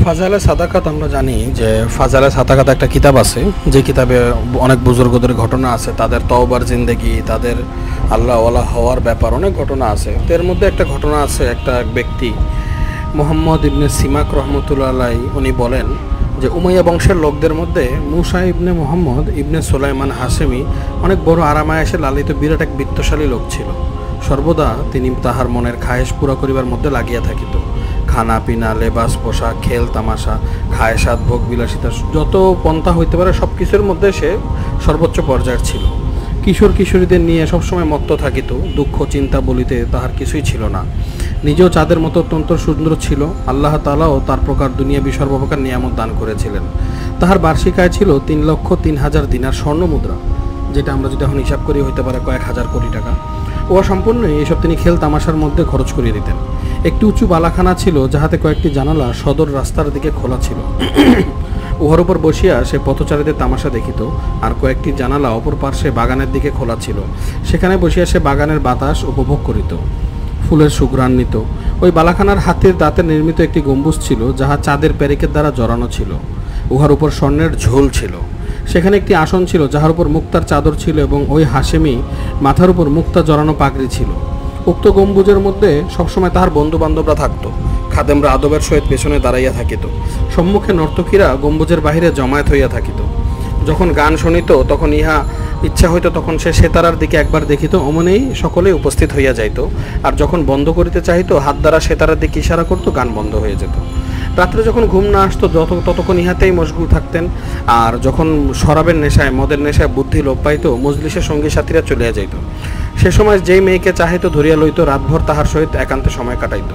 ফাজালে সাদাকাত আমরা জানি যে ফাজালে সাদাকাত একটা কিতাব আছে, যে কিতাবে অনেক বুজুর্গদের ঘটনা আছে, তাদের তওবার জিন্দেগি, তাদের আল্লাহ ওয়ালা হওয়ার ব্যাপার অনেক ঘটনা আছে। এর মধ্যে একটা ঘটনা আছে, একটা ব্যক্তি মোহাম্মদ ইবনে সিমাক রহমতুল্লাহ আলাইহি উনি বলেন যে উমাইয়া বংশের লোকদের মধ্যে মুসা ইবনে মোহাম্মদ ইবনে সুলাইমান হাশেমি অনেক বড় আরামায়েশে লালিত বিরাট এক বিত্তশালী লোক ছিল। সর্বদা তিনি তাহার মনের খায়েশ পুরা করিবার মধ্যে লাগিয়া থাকিত। খানা পিনা, লেবাস, পোশাক, খেল তামাশা, খায়সাত, ভোগ বিলাসিতা, যত পন্থা হইতে পারে সব কিছুর মধ্যে সে সর্বোচ্চ পর্যায়ের ছিল। কিশোর কিশোরীদের নিয়ে সবসময় মত্ত থাকিত। দুঃখ চিন্তা বলিতে তাহার কিছুই ছিল না। নিজেও চাঁদের মতো অত্যন্ত সুন্দর ছিল। আল্লাহ তাআলাও তার প্রকার দুনিয়াবি সর্বপ্রকার নিয়ামত দান করেছিলেন। তাহার বার্ষিক আয় ছিল 3,03,000 দিনার স্বর্ণ মুদ্রা, যেটা আমরা যদি এখন হিসাব করি হইতে পারে কয়েক হাজার কোটি টাকা। উহা সম্পূর্ণই এইসব তিনি খেল তামাশার মধ্যে খরচ করিয়ে দিতেন। একটি উঁচু বালাখানা ছিল, যাহাতে কয়েকটি জানালা সদর রাস্তার দিকে খোলা ছিল। উহার উপর বসিয়া সে পথচারীদের তামাশা দেখিত, আর কয়েকটি জানালা অপর পার্শ্বে বাগানের দিকে খোলা ছিল। সেখানে বসিয়া সে বাগানের বাতাস উপভোগ করিত, ফুলের সুঘ্রাণ নিত। ওই বালাখানার হাতির দাঁতের নির্মিত একটি গম্বুজ ছিল, যাহা চাঁদের প্যারিকের দ্বারা জড়ানো ছিল। উহার উপর স্বর্ণের ঝোল ছিল। সেখানে একটি আসন ছিল, যাহার উপর মুক্তার চাদর ছিল, এবং ওই হাশেমি মাথার উপর মুক্তা জড়ানো পাগড়ি ছিল। উক্ত গম্বুজের মধ্যে সবসময় তাহার বন্ধু বান্ধবরা থাকত। খাদেমরা আদবের সহিত পেছনে দাঁড়াইয়া থাকিত। সম্মুখে নর্তকীরা গম্বুজের বাহিরে জমায়েত হইয়া থাকিত। যখন গান শুনিত তখন ইহা ইচ্ছা হইত, তখন সে সেতারার দিকে একবার দেখিত, অমনেই সকলেই উপস্থিত হইয়া যাইত। আর যখন বন্ধ করিতে চাহিত, হাত দ্বারা সেতারার দিকে ইশারা করত, গান বন্ধ হয়ে যেত। রাত্রে যখন ঘুম না আসতো ততক্ষণ ইহাতেই মশগুল থাকতেন। আর যখন শরাবের নেশায়, মদের নেশায় বুদ্ধি লোপ পাইত, মজলিসের সঙ্গী সাথীরা চলিয়া যাইত। সে সময় যেই মেয়েকে চাহিত ধরিয়া লইত, রাতভর তাহার সহিত একান্তে সময় কাটাইত।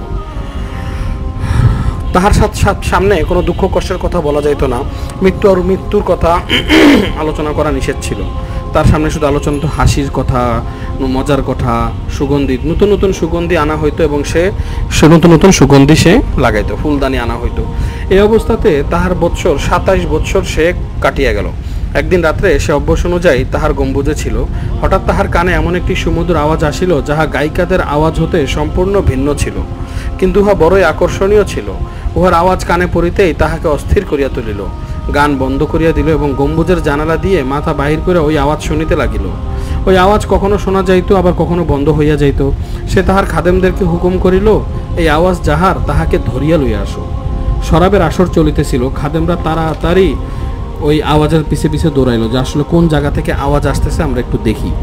তাহার সামনে কোনো দুঃখ কষ্টের কথা বলা যাইত না। মৃত্যুর কথা আলোচনা করা নিষেধ ছিল। তার সামনে শুধু আলোচনা তো হাসির কথা, মজার কথা, সুগন্ধি, নতুন নতুন সুগন্ধি আনা হইতো, এবং সে নতুন নতুন সুগন্ধি সে লাগাইতো, ফুলদানি আনা হইতো। এই অবস্থাতে তাহার 27 বৎসর সে কাটিয়া গেল। একদিন রাত্রে সে অভ্যাস অনুযায়ী তাহার গম্বুজে ছিল। হঠাৎ তাহার কানে এমন একটি সুমধুর আওয়াজ আসিল, যাহা গায়িকাদের আওয়াজ হতে সম্পূর্ণ ভিন্ন ছিল, কিন্তু উহা বড়ই আকর্ষণীয় ছিল। উহার আওয়াজ কানে পড়িতেই তাহাকে অস্থির করিয়া তুলিল। গান বন্ধ করিয়া দিল এবং গম্বুজের জানালা দিয়ে মাথা বাহির করে ওই আওয়াজ শুনিতে লাগিল। ওই আওয়াজ কখনো শোনা যাইত, আবার কখনো বন্ধ হইয়া যাইত। সে তাহার খাদেমদেরকে হুকুম করিল, এই আওয়াজ যাহার, তাহাকে ধরিয়া লইয়া আসো। শরাবের আসর চলিতেছিল। খাদেমরা তাড়াতাড়ি ওই আওয়াজের পিছে পিছে দৌড়াইল, যে আসলে কোন জায়গা থেকে আওয়াজ আসতেছে আমরা একটু দেখি।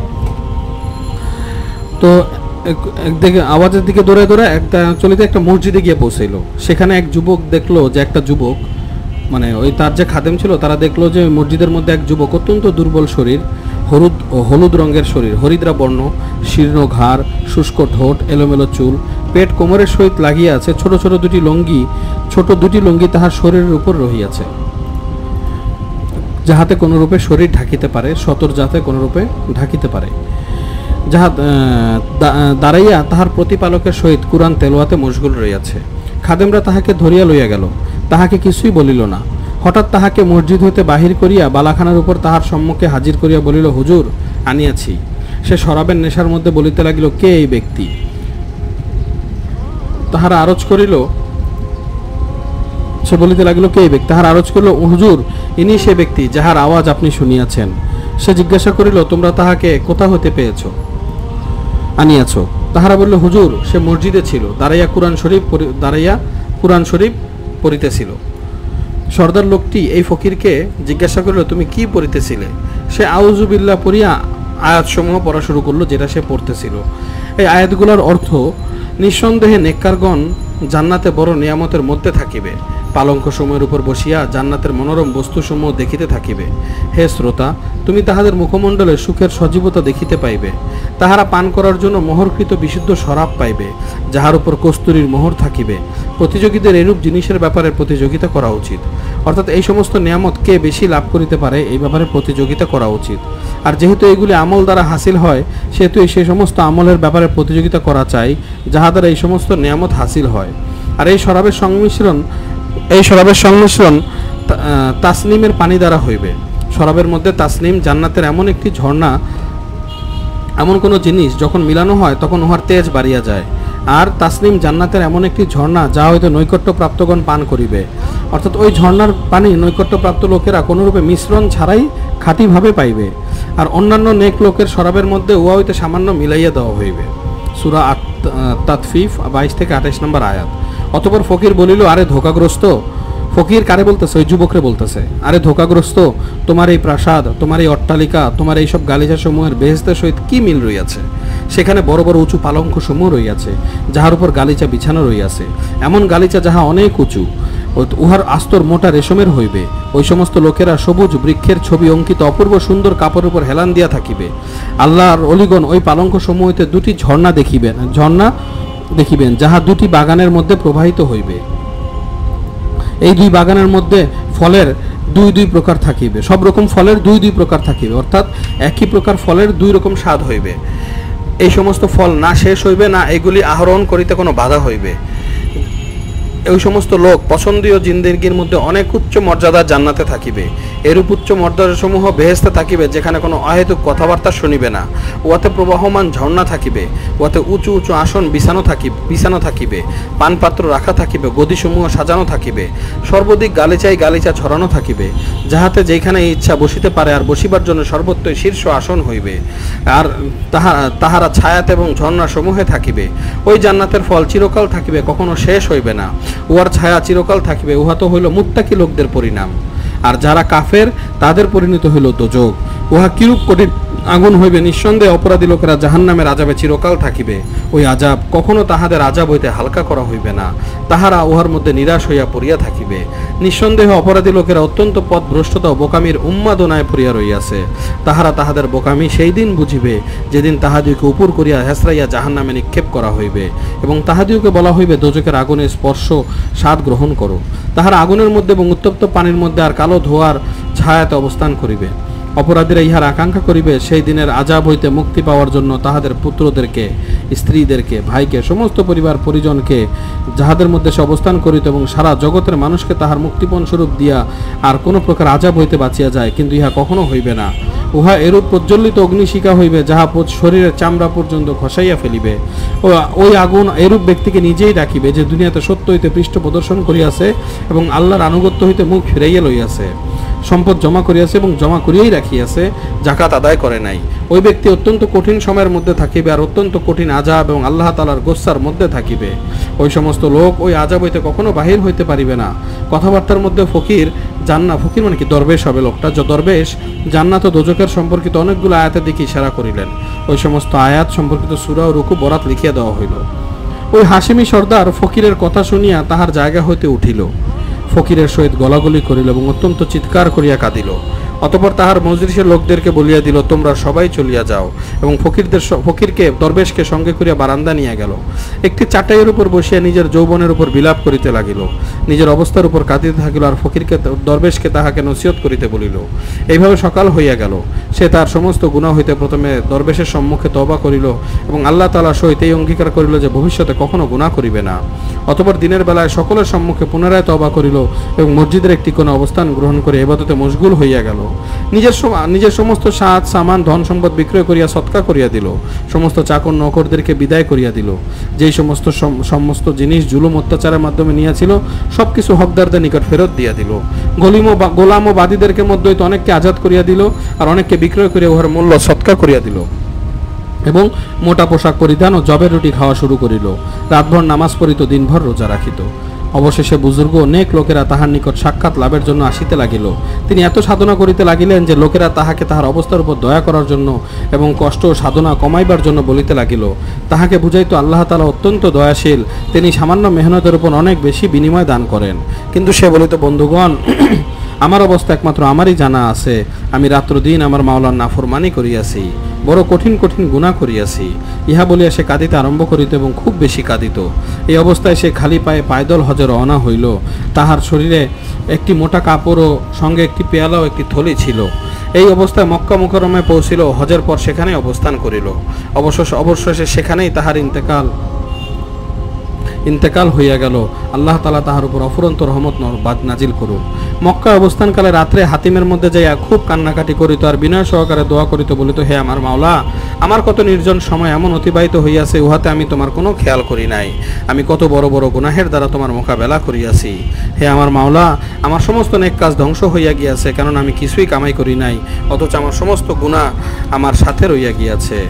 তো একদিকে আওয়াজের দিকে দৌড়ায় দৌড়ায় চলিতে একটা মসজিদে গিয়ে পৌঁছাইল। সেখানে এক যুবক দেখলো যে একটা যুবক, মানে ওই তার যে খাদেম ছিল, তারা দেখলো যে মসজিদের মধ্যে এক যুবক, অত্যন্ত দুর্বল শরীর, হলুদ রঙের শরীর, হরিদ্রা বর্ণ, শীর্ণ ঘাড়, শুষ্ক ঠোঁট, এলোমেলো চুল, পেট কোমরের সহিত লাগিয়া আছে। ছোট দুটি লুঙ্গি তাহার শরীরের উপর রহিয়াছে, যাহাতে কোনরূপে শরীর ঢাকিতে পারে, সতর যাতে কোনরূপে ঢাকিতে পারে। যাহা দাঁড়াইয়া তাহার প্রতিপালকের সহিত কুরআন তেলাওয়াতে মশগুল রহিয়াছে। খাদেমরা তাহাকে ধরিয়া লইয়া গেল, তাহাকে কিছুই বলিল না। হঠাৎ তাহাকে মসজিদ হইতে বাহির করিয়া বালাখানার উপর তাহার সম্মুখে হাজির করিয়া বলিল, হুজুর, আনিয়াছি। সে শরাবের নেশার মধ্যে বলিতে লাগিল, কে এই ব্যক্তি? তাহারা আরজ করিল, সে বলিতে লাগিল, কে এই ব্যক্তি? তাহার আরজ করিল, হুজুর, ইনি সে ব্যক্তি যাহার আওয়াজ আপনি শুনিয়াছেন। সে জিজ্ঞাসা করিল, তোমরা তাহাকে কোথা হইতে আনিয়াছ? তাহারা বলিল, হুজুর, সে মসজিদে ছিল, দাঁড়াইয়া কুরআন শরীফ পড়িতেছিল। সর্দার লোকটি এই ফকিরকে জিজ্ঞাসা করিল, তুমি কি পড়িতেছিলে? সে আউযু বিল্লাহ পড়িয়া আয়াতসমূহ পড়া শুরু করলো, যেটা সে পড়তেছিল। এই আয়াতগুলোর অর্থ, নিঃসন্দেহে নেককারগণ জান্নাতে বড় নিয়ামতের মধ্যে থাকিবে, পালঙ্ক সময়ের উপর বসিয়া জান্নাতের মনোরম বস্তুসমূহ দেখিতে থাকিবে। হে শ্রোতা, তুমি তাহাদের মুখমণ্ডলে সুখের সজীবতা দেখিতে পাইবে। তাহারা পান করার জন্য মোহরকৃত বিশুদ্ধ শরাব পাইবে, যাহার উপর কস্তুরীর মোহর থাকিবে। প্রতিযোগীদের এরূপ জিনিসের ব্যাপারে প্রতিযোগিতা করা উচিত। অর্থাৎ এই সমস্ত নিয়ামত কে বেশি লাভ করিতে পারে, এই ব্যাপারে প্রতিযোগিতা করা উচিত। আর যেহেতু এগুলি আমল দ্বারা হাসিল হয়, সেহেতু সেই সমস্ত আমলের ব্যাপারে প্রতিযোগিতা করা চাই, যাহা দ্বারা এই সমস্ত নিয়ামত হাসিল হয়। আর এই শরাবের সংমিশ্রণ তাসনিমের পানি দ্বারা হইবে। শরাবের মধ্যে তাসনিম, জান্নাতের এমন একটি ঝর্ণা, এমন কোনো জিনিস যখন মিলানো হয় তখন উহার তেজ বাড়িয়া যায়। আর তাসনিম জান্নাতের এমন একটি ঝর্ণা যা হয়তো নৈকট্যপ্রাপ্তগণ পান করিবে। অর্থাৎ ওই ঝর্ণার পানি নৈকট্যপ্রাপ্ত লোকেরা কোনোরূপে মিশ্রণ ছাড়াই খাঁটিভাবে পাইবে। আর অন্যান্য নেক লোকের শরাবের মধ্যে উহা হইতে সামান্য মিলাইয়া দেওয়া হইবে। সূরা তাতফিফ 22 থেকে 28 নম্বর আয়াত। অতঃপর ফকির বলিল, আরে ধোঁকাগ্রস্ত। ফকির কারে বলতেছে? ওই যুবকরে বলতেছে, আরে ধোঁকাগ্রস্ত, তোমার এই প্রাসাদ, তোমার এই অট্টালিকা, তোমার এইসব গালিচা সমূহের বেহেশতের সহিত কি মিল রইয়াছে? সেখানে বড় বড় উঁচু পালঙ্ক সমূহ রইয়াছে, যাহার উপর গালিচা বিছানো রইয়াছে, এমন গালিচা যাহা অনেক উঁচু, উহার আস্তর মোটা রেশমের হইবে। ওই সমস্ত লোকেরা সবুজ বৃক্ষের ছবি অঙ্কিত অপূর্ব সুন্দর কাপড়ের উপর হেলান দিয়া থাকিবে। আল্লাহর অলিগণ ওই পালঙ্ক সমূহ হইতে দুটি ঝর্ণা দেখিবেন, যাহা দুটি বাগানের মধ্যে প্রবাহিত হইবে। এই দুই বাগানের মধ্যে ফলের দুই প্রকার থাকিবে, সব রকম ফলের দুই প্রকার থাকিবে, অর্থাৎ একই প্রকার ফলের দুই রকম স্বাদ হইবে। এই সমস্ত ফল না শেষ হইবে, না এগুলি আহরণ করিতে কোনো বাধা হইবে। ওই সমস্ত লোক পছন্দীয় জিন্দেগির মধ্যে অনেক উচ্চ মর্যাদার জান্নাতে থাকিবে। এরূপ উচ্চ মর্যাদা সমূহ বেহেশতে থাকিবে, যেখানে কোনো অহেতুক কথাবার্তা শুনিবে না। উহাতে প্রবাহমান ঝর্ণা থাকিবে, উহাতে উঁচু উঁচু আসন বিছানো থাকিবে, পানপাত্র রাখা থাকিবে, গদিসমূহ সাজানো থাকিবে, সর্বদিক গালিচা ছড়ানো থাকিবে, যাহাতে যেখানে ইচ্ছা বসিতে পারে, আর বসিবার জন্য সর্বত্রই শীর্ষ আসন হইবে। আর তাহারা ছায়াতে এবং ঝর্ণা সমূহে থাকিবে। ওই জান্নাতের ফল চিরকাল থাকিবে, কখনো শেষ হইবে না। উহার ছায়া চিরকাল থাকিবে। উহা তো হইল মুত্তাকি লোকদের পরিণাম। আর যারা কাফের, তাদের পরিণত হইল দোজক। উহা কিরূপ কঠিন আগুন হইবে! নিঃসন্দেহে অপরাধী লোকেরা জাহান্নামের আযাবে চিরকাল থাকিবে। ওই আযাব কখনো তাহাদের আযাব হইতে হালকা করা হইবে না। তাহারা উহার মধ্যে নিরাশ হইয়া পড়িয়া থাকিবে। নিঃসন্দেহে অপরাধী লোকেরা অত্যন্ত পথভ্রষ্টতা ও বোকামির উন্মাদনায় পড়িয়া রইয়াছে। তাহারা তাহাদের বোকামি সেই দিন বুঝিবে, যেদিন তাহাদিওকে উপর করিয়া হেসরাইয়া জাহান্নামে নিক্ষেপ করা হইবে, এবং তাহাদিওকে বলা হইবে, দোজকের আগুনের স্পর্শ স্বাদ গ্রহণ করো। তাহারা আগুনের মধ্যে এবং উত্তপ্ত পানির মধ্যে আর কালো ধোঁয়ার ছায়াতে অবস্থান করিবে। অপরাধীরা ইহার আকাঙ্ক্ষা করিবে, সেই দিনের আযাব হইতে মুক্তি পাওয়ার জন্য তাহাদের পুত্রদেরকে, স্ত্রীদেরকে, ভাইকে, সমস্ত পরিবার পরিজনকে, যাহাদের মধ্যে সে অবস্থান করিত, এবং সারা জগতের মানুষকে তাহার মুক্তিপণ স্বরূপ দিয়া আর কোনো প্রকার আযাব হইতে বাঁচিয়া যায়। কিন্তু ইহা কখনো হইবে না। উহা এরূপ প্রজ্বলিত অগ্নিশিখা হইবে, যাহা শরীরের চামড়া পর্যন্ত খসাইয়া ফেলিবে। ওই আগুন এরূপ ব্যক্তিকে নিজেই ডাকিবে, যে দুনিয়াতে সত্য হইতে পৃষ্ঠ প্রদর্শন করিয়াছে এবং আল্লাহর আনুগত্য হইতে মুখ ফিরাইয়া লইয়াছে, সম্পদ জমা করিয়াছে এবং জমা করিয়াই রাখিয়াছে, জাকাত আদায় করে নাই। ওই ব্যক্তি অত্যন্ত কঠিন সময়ের মধ্যে থাকিবে, আর অত্যন্ত কঠিন আযাব এবং আল্লাহ তাআলার গোস্সার মধ্যে থাকিবে। ওই সমস্ত লোক ওই আযাব হইতে কখনো বাহির হইতে পারিবে না। কথাবার্তার মধ্যে ফকির মানে কি দরবেশ হবে লোকটা, যে দরবেশ জান্নাত ও দোজকের সম্পর্কিত অনেকগুলো আয়াতের দিকে ইশারা করিলেন। ওই সমস্ত আয়াত সম্পর্কিত সূরা ও রুকু বরাত লিখিয়া দেওয়া হইল। ওই হাশিমি সর্দার ফকিরের কথা শুনিয়া তাহার জায়গা হইতে উঠিল, ফকিরের সহিত গলাগলি করিল এবং অত্যন্ত চিৎকার করিয়া কাঁদিল। অতঃপর তাহার মজলিসের লোকদেরকে বলিয়া দিল, তোমরা সবাই চলিয়া যাও, এবং ফকিরকে দরবেশকে সঙ্গে করিয়া বারান্দা নিয়ে গেল। একটি চাটাইয়ের উপর বসিয়া নিজের যৌবনের উপর বিলাপ করিতে লাগিল, নিজের অবস্থার উপর কাঁদিতে থাকিল, আর দরবেশকে তাহাকে নসিহত করিতে বলিল। এইভাবে সকাল হইয়া গেল। সে তার সমস্ত গুনাহ হইতে প্রথমে দরবেশের সম্মুখে তওবা করিল এবং আল্লাহ তাআলার সহিত এই অঙ্গীকার করিল যে ভবিষ্যতে কখনো গুনাহ করিবে না। অতঃপর দিনের বেলায় সকলের সম্মুখে পুনরায় তওবা করিল এবং মসজিদের একটি কোণে অবস্থান গ্রহণ করে ইবাদতে মশগুল হইয়া গেল। নিজের সমস্ত সাত সামান ধন সম্পদ বিক্রয় করিয়া সৎকা করিয়া দিল, সমস্ত চাকর নকরদেরকে বিদায় করিয়া দিল, যেই সমস্ত জিনিস জুলুম অত্যাচারের মাধ্যমে নিয়েছিল সবকিছু হকদারদের নিকট ফেরত দিয়া দিল। গোলাম ও বাদীদেরকে মধ্যে অনেককে আজাদ করিয়া দিল, আর অনেককে বিক্রয় করিয়া উহার মূল্য সৎকা করিয়া দিল, এবং মোটা পোশাক পরিধান ও জবের রুটি খাওয়া শুরু করিল। রাতভর নামাজ পড়িত, দিনভর রোজা রাখিত। অবশেষে বুজুর্গ অনেক লোকেরা তাহার নিকট সাক্ষাৎ লাভের জন্য আসিতে লাগিল। তিনি এত সাধনা করিতে লাগিলেন যে লোকেরা তাহাকে তাহার অবস্থার উপর দয়া করার জন্য এবং কষ্ট ও সাধনা কমাইবার জন্য বলিতে লাগিল। তাহাকে বুঝাইতো আল্লাহ তাআলা অত্যন্ত দয়াশীল, তিনি সামান্য মেহনতের উপর অনেক বেশি বিনিময় দান করেন। কিন্তু সে বলিত, বন্ধুগণ, আমার অবস্থা একমাত্র আমারই জানা আছে। আমি রাত্র দিন আমার মাওলার নাফরমানি করিয়াছি, বড় কঠিন কঠিন গুনাহ করিয়াছি। ইহা বলিয়া সে কাঁদিতে আরম্ভ করিত এবং খুব বেশি কাঁদিত। এই অবস্থায় সে খালি পায়ে পায়দল হজে রওনা হইল। তাহার শরীরে একটি মোটা কাপড় ও সঙ্গে একটি পেয়ালা ও একটি থলি ছিল। এই অবস্থায় মক্কা মুকাররমায় পৌঁছিল। হজের পর সেখানে অবস্থান করিল। অবশেষে সেখানেই তাহার ইন্তেকাল হইয়া গেল। আল্লাহ তাআলা তাহার উপর অফুরন্ত রহমত নাজিল করুন। মক্কা অবস্থানকালে রাত্রে হাতিমের মধ্যে যাইয়া খুব কান্নাকাটি করিত আর বিনয় সহকারে দোয়া করিত, বলিত, হে আমার মাওলা, আমার কত নির্জন সময় এমন অতিবাহিত হইয়াছে, উহাতে আমি তোমার কোনো খেয়াল করি নাই। আমি কত বড় বড় গুনাহের দ্বারা তোমার মোকাবেলা করিয়াছি। হে আমার মাওলা, আমার সমস্ত নেক কাজ ধ্বংস হইয়া গিয়াছে, কারণ আমি কিছুই কামাই করি নাই, অথচ আমার সমস্ত গুনাহ আমার সাথে রইয়া গিয়াছে।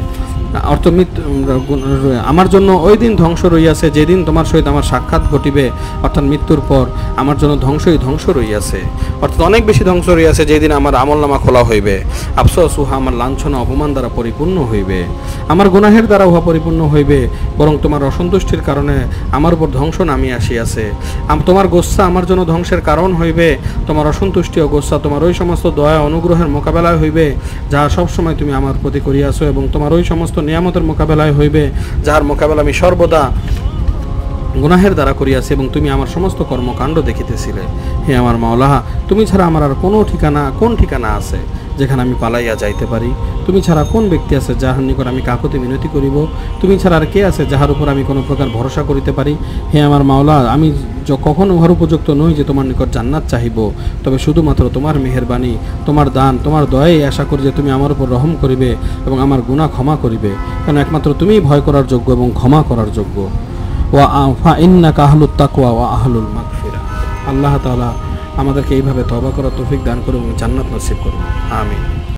আমার জন্য ওই দিন ধ্বংস রইয়াছে যেদিন তোমার সহিত আমার সাক্ষাৎ ঘটিবে, অর্থাৎ মৃত্যুর পর আমার জন্য ধ্বংস রইয়াছে, অর্থাৎ অনেক বেশি ধ্বংস রইয়াছে যেদিন আমার আমলনামা খোলা হইবে। আফসোস, উহা আমার লাঞ্ছনা অপমান দ্বারা পরিপূর্ণ হইবে, আমার গুনাহের দ্বারা উহা পরিপূর্ণ হইবে, বরং তোমার অসন্তুষ্টির কারণে আমার উপর ধ্বংস নামিয়ে আসিয়াছে। তোমার গোস্সা আমার জন্য ধ্বংসের কারণ হইবে, তোমার অসন্তুষ্টি ও গোস্সা তোমার ওই সমস্ত দয়া অনুগ্রহের মোকাবেলায় হইবে যাহা সবসময় তুমি আমার প্রতি করিয়াছো, এবং তোমার ওই সমস্ত নিয়ামতের মোকাবেলায় হইবে যাহার মোকাবেলা আমি সর্বদা গুনাহের দ্বারা করিয়াছি, এবং তুমি আমার সমস্ত কর্মকাণ্ড দেখিতেছিলে। হে আমার মাওলা, তুমি ছাড়া আমার আর কোন ঠিকানা আছে যেখানে আমি পালাইয়া যাইতে পারি? তুমি ছাড়া কোন ব্যক্তি আছে যাহার নিকট আমি কাকুতি মিনতি করিব? তুমি ছাড়া আর কে আছে যাহার উপর আমি কোনো প্রকার ভরসা করিতে পারি? হে আমার মাওলা, আমি কখনো উহার উপযুক্ত নই যে তোমার নিকট জান্নাত চাহিব, তবে শুধুমাত্র তোমার মেহেরবানি, তোমার দান, তোমার দয়াই আশা করি যে তুমি আমার উপর রহম করিবে এবং আমার গুনাহ ক্ষমা করিবে, কারণ একমাত্র তুমিই ভয় করার যোগ্য এবং ক্ষমা করার যোগ্য। ওয়া ইন্নাকা আহলুত তাকওয়া ওয়া আহলুল মাগফিরা। আল্লাহ তাআলা আমাদেরকে এইভাবে তওবা করার তৌফিক দান করুন এবং জান্নাত নসিব করুন। আমিন।